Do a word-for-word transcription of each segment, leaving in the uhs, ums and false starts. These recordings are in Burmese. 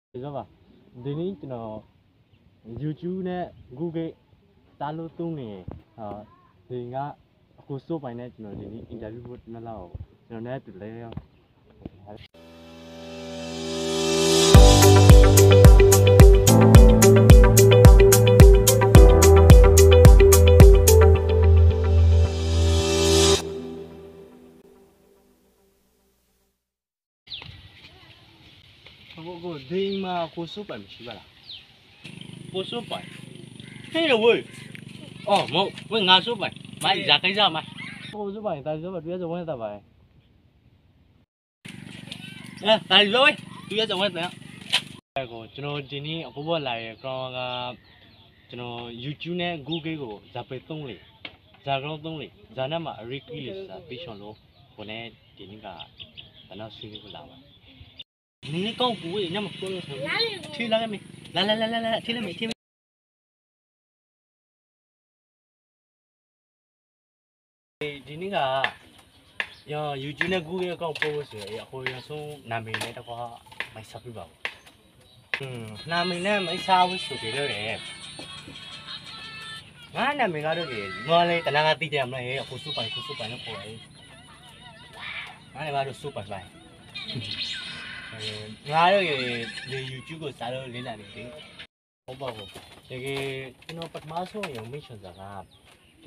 Dạ vâng,ဒီနေ့ကျွန်တော် YouTube နဲ့ Google တားလို့သုံးနေဟာဒီကအခုစိုးပိုင်းနဲ့ကျွန်တော်ဒီနေ့ interview ဖို့မလောက်ကျွန်တော်လည်းတူလဲရောကိုဒီမှာကိုစိုးပိုင်းမရှိပါလားကိုစိုးပိုင်းဟဲ့လို့ဝေးအော်မဟုတ်ဝေးငါစိုးပိုင်းမိုက်ဇာကိစ္စမိုက်ကိုစိုးပိုင်းတာစိုးပိုင်းတွေ့ရစဝဲတာပါအဲတာစိုးပိုင်းတွေ့ရစဝဲတယ်ကိုကျွန်တော်ဒီနေ့အခုပေါ်လာရဲ့ကောင်ကကျွန်တော် YouTube နဲ့ Google ကိုဇာပေသုံးလေဇာကောင်သုံးလေဇာနဲ့မှာ Ricky လေးစာပြီးရှင်လို့ကိုနဲ့ဒီနေ့ကဘယ်တော့ဆွေးနွေးလာပါ你搞不会，那么多了，去那个没？来来来来来，去那没？去没？ဒီနေ့ကရ YouTube နဲ့ Google ကောက်ပို့ဆိုရဟိုရဆုံးနာမည်နဲ့တကွာမိုက်စားပြပါဘူး။ဟွန်းနာမည်နဲ့မိုက်စားဘူးဆိုကြတော့တယ်။ငါနာမည်ကတော့ဒီငေါ်လေးတနာကတိတယ်မလားဟဲ့အခုစုပိုင်ခုစုပိုင်နဲ့ပေါ်တယ်။ငါလည်းကတော့စုပိုင်ပိုင်။ငါတို့ဒီ YouTube ကိုစားလို့လင်းလာနေတယ်ဟုတ်ပါဘူးတကယ်ကျွန်တော်ပထမဆုံးရုံမိတ်ဆွေကဒီ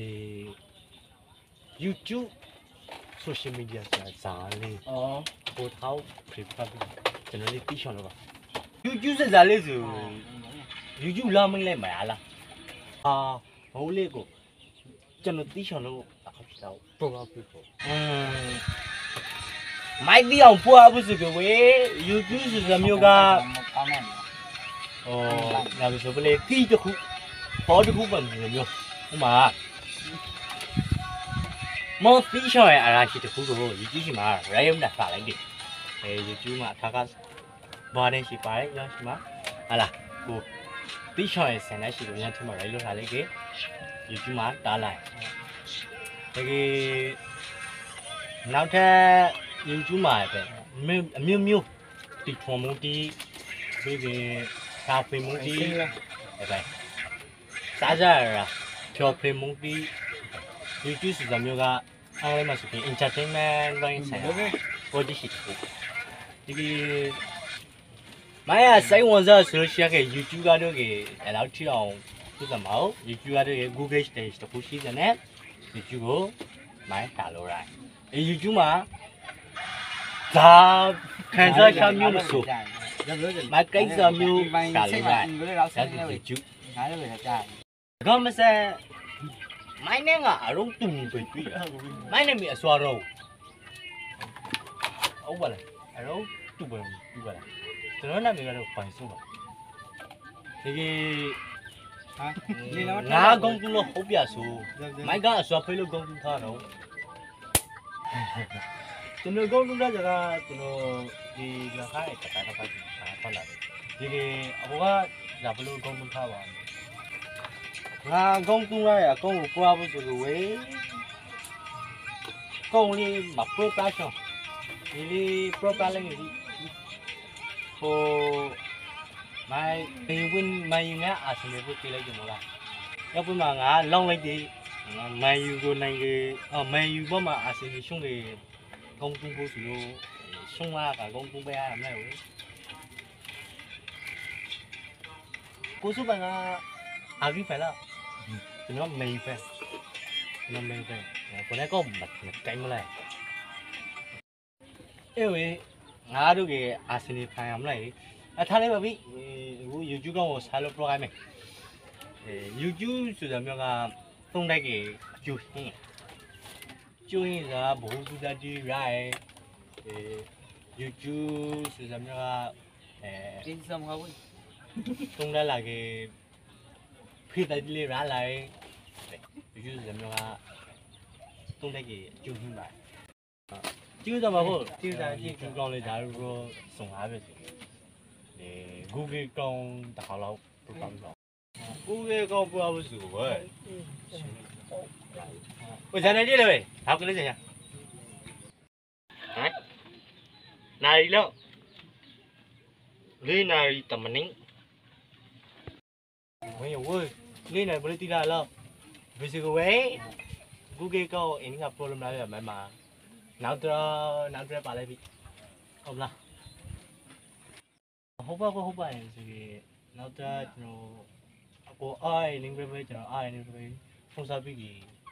YouTube social media ဆိုတာဇာလေးအော်ဟိုထောက် prepare ကျွန်တော်လေးတီးချောင်းလို့ပါ YouTube ဇာလေးဆို YouTube လာမင်းလိုက်မလားဟာဟိုလေးကိုကျွန်တော်တီးချောင်းလို့အခုဖြစ်တော့ program ဖြစ်ဖို့အင်းမိုက်ဒီအောင်ပွားဘူးစကဝေး YouTube ဆိုတာမျိုးကဟိုဒါဆိုပလေတီးတခုပေါ်တခုပဲမျိုးဟိုမှာမော်တီးချော်ရဲ့အရာရှိတခုကို YouTube ရှိမှာ Rayum နဲ့စာလိုက်တယ်အဲ YouTube မှာအခါကဘာနဲ့ရှိပါတယ်ရောရှိမှာဟာလားဟိုတီးချော်ရဲ့ဆန်နဲ့ရှိလို့ညထမှာ Ray လို့ထားလိုက်ကေ YouTube မှာတားလိုက်တကယ်နောက်ထပ် YouTube မှာပဲအမျိုးမျိုးတီထွန်မှုတီပြီးပြီးကာဖေမှုတီအဲ့ဒါစားကြရဖြောဖေမှုတီ YouTube ဆိုတာမျိုးကအားလုံးမှာဆိုပြီး entertainment ဘိုင်းဆိုင်ဟိုဒီရှိတယ်ဒီမိုင်းရဆိုင်ဝန်စားဆိုရှယ်က YouTube ကတော့ကေအဲ့လောက်ထီအောင်သူကမဟုတ် YouTube ကတော့ Google stage တခုရှိတယ်နဲ့ YouTube ကိုမိုင်းတာလို့ရတယ်အဲ YouTube မှာဒါခံစားချက်မျိုးမဆိုမကိစ္စမျိုးတာလို့ရတယ်ဒါဆို YouTube ငါလည်းပဲကြားတယ်ကောမစဲမိုင်းနဲ့ကအရုံးတူပဲတွေ့ရမိုင်းနဲ့မအစွာတော့ဟုတ်ပါလားအရုံးတူပဲတွေ့ပါလားကျွန်တော်နာမည်ကတော့ပိုင်စိုးပါဒီကေဟာငါကုန်းကူလို့ဟုတ်ပြဆိုမိုက်ကအစွာဖေးလို့ကုန်းကူထားတော့ကျွန်တော်ကုန်းကူတဲ့ကြတာကျွန်တော်ဒီလက်ခိုင်းတခါတခါဖတ်လာတယ်ဒီကေအဘောကဒါဘလို့ကုန်းကူထားပါငါကုန်းကူရရကုန်းကိုပွားဖို့ဆိုလို့ဝေးကုန်းလေးမပရိုပါရှောင်းဒီလေးပရိုပါလေးဒီဟိုမိုင်ပေဝင်းမိုင်ငါအစနေဖို့ပြေးလိုက်ကြမလားရောက်ပြီမှာငါလောင်းလိုက်ပြီမိုင်ယူကိုနိုင်ကေအော်မိုင်ယူဘောမှာအစနေရှုံးလေကုန်းကူဖို့ဆိုလို့ရှုံးလာကကုန်းကူပဲရမယ်ဟုတ်ကိုစုပန်ကအာဂီဖဲလားကျွန်တော်မေးဖဲကျွန်တော်မေးဖဲကိုလည်းကောမကိုင်းမလားအေးဝေးငါတို့ကအာစနီဖိုင်ရမလားအထားလေးပါပြီဟို YouTube ကောဆာလို့ program မယ်အဲ YouTube ဆိုတာမျိုးကသုံးတိုက်ကြီးအကျိုးရှင်းကျိုးရင်းကဘ ഹു ကူတာတီရိုင်းအဲ YouTube ဆိုတာမျိုးကအဲဒီစမ်းဟာဝင်သုံးလိုက်လာကေဖိတိုက်လေးရလာYouTube ဆိုတာမျိုးကသုံးတိုက်ကြီးအကျိုးရှင်းပါကျူးတော့မဟုတ်ကျူးတာကြည့်ကျူးကောင်းလေဒါတို့စုံအားပဲစီဒီ Google ကောင်းတခါလောက်ပရိုဂရမ်တော့ Google ကောင်းပွားဖို့ဆိုပဲဘယ်ဇာနေကြည့်လဲဟောက်ကလေးစင်ရဟမ်နိုင်လို့လေးနာရီတမနင်းဝေးဝေးလေးနာရီဘယ်လိုတိလာလားဘယ်စီကိုဝဲ Google ကောအင်းက problem လာရမှာနောက်တော့နောက်တော့ပါလိုက်ပြီဟုတ်လားဟုတ်ပါဟုတ်ပါရင်စီနောက်တော့ကျွန်တော်အကိုအိုင်လင်းပဲကျွန်တော်အိုင်လင်းပဲဖုန်းစားပြီး